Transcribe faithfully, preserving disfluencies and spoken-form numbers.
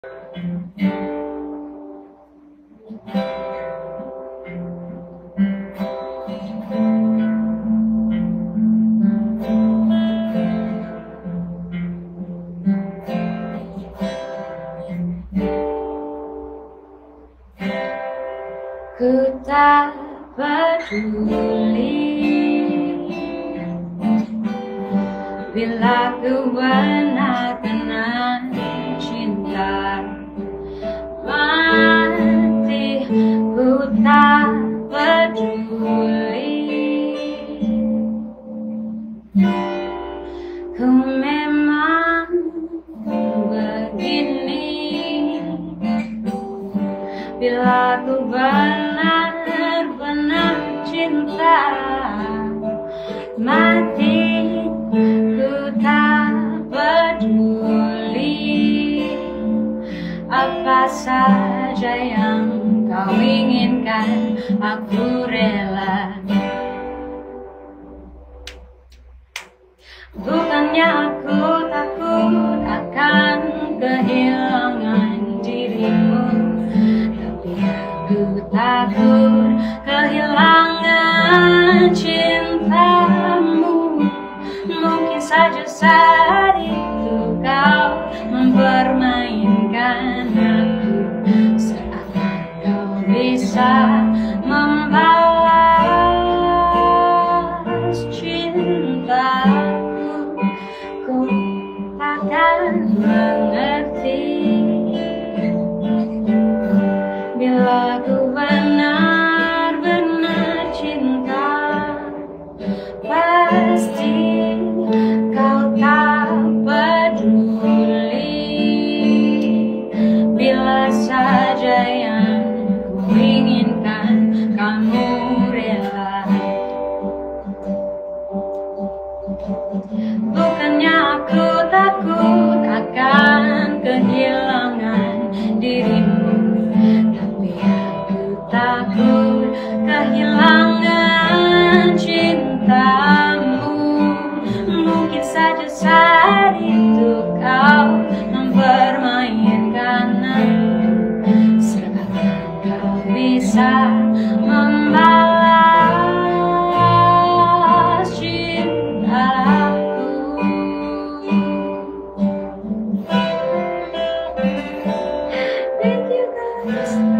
Ku tak peduli bila ku benar-benar cinta mati. Ku tak peduli, ku memang begini. Bila ku benar-benar cinta mati, ku tak peduli apa saja yang kau inginkan, aku rela. Bukannya aku takut akan kehilangan dirimu, tapi aku takut kehilangan cintamu. Mungkin saja saat itu kau mempermainkan aku, seakan kau bisa membalas cintaku. Ku takkan mengerti bila ku benar-benar cinta. Pasti kau tak peduli bila saja yang ku inginkan kamu rela. Bukannya aku takut akan kehilangan dirimu, tapi aku takut kehilangan cintamu. Mungkin saja saat itu kau mempermainkan aku, seakan kau bisa membalas cintaku. Thank you guys.